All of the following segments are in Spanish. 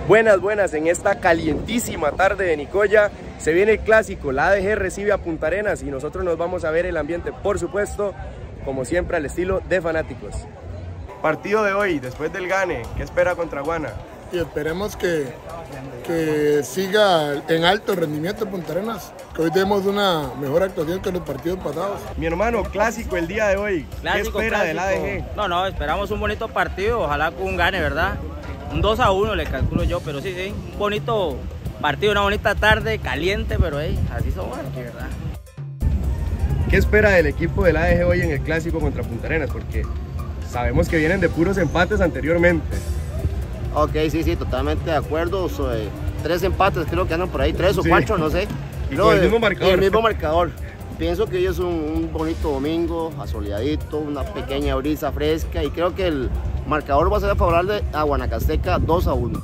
Buenas, buenas, en esta calientísima tarde de Nicoya se viene el clásico, la ADG recibe a Punta Arenas y nosotros nos vamos a ver el ambiente, por supuesto, como siempre al estilo de fanáticos. Partido de hoy, después del gane, ¿qué espera contra Guana? Y esperemos que siga en alto rendimiento de Punta Arenas, que hoy demos una mejor actuación que los partidos pasados. Mi hermano, clásico el día de hoy, ¿qué espera del ADG? No, esperamos un bonito partido, ojalá con un gane, ¿verdad? Un 2-1 le calculo yo, pero sí, un bonito partido, una bonita tarde, caliente, pero así somos aquí, ¿verdad? ¿Qué espera del equipo del ADG hoy en el clásico contra Punta Arenas? Porque sabemos que vienen de puros empates anteriormente. Ok, sí, totalmente de acuerdo. 3 empates creo que andan por ahí, 3 o 4, no sé. Y con el mismo marcador. El mismo marcador. Pienso que hoy es un bonito domingo, asoleadito, una pequeña brisa fresca y creo que el marcador va a ser favorable a Guanacasteca 2-1.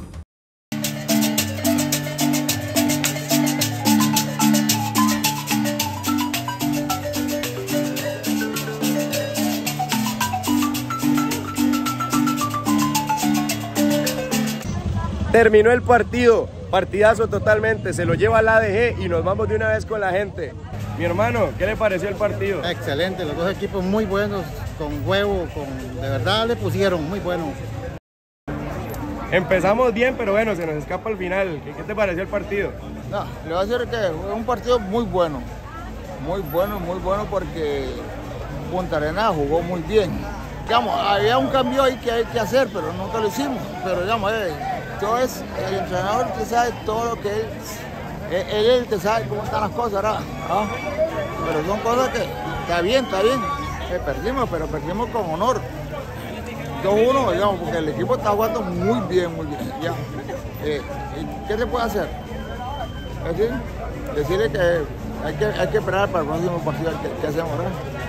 Terminó el partido, partidazo totalmente, se lo lleva el ADG y nos vamos de una vez con la gente. Mi hermano, ¿qué le pareció el partido? Excelente, los dos equipos muy buenos, con huevo, de verdad le pusieron, muy bueno. Empezamos bien, pero bueno, se nos escapa al final. ¿Qué te pareció el partido? No, le voy a decir que fue un partido muy bueno porque Punta Arenas jugó muy bien. Digamos, había un cambio ahí que hay que hacer, pero nunca lo hicimos. Pero digamos, entonces el entrenador que sabe todo lo que él es el que sabe cómo están las cosas, ¿verdad? ¿Ah? Pero son cosas que está bien. Perdimos, pero perdimos con honor. 2-1, digamos, porque el equipo está jugando muy bien. Ya. ¿Qué se puede hacer? Es decir, decirle que hay que esperar para el próximo partido que hacemos, ¿verdad?